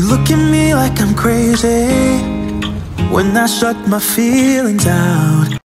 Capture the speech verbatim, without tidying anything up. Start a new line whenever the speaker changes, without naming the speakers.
look at me like I'm crazy when I shut my feelings out.